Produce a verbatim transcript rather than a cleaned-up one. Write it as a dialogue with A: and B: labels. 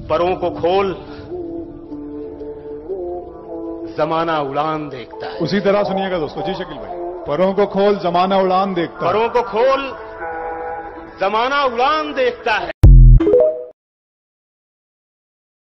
A: परों को खोल, जमाना उड़ान देखता है।
B: उसी तरह सुनिएगा दोस्तों। जी शकील भाई। परों को खोल, जमाना उड़ान देखता है।
A: परों को खोल, जमाना उड़ान देखता है।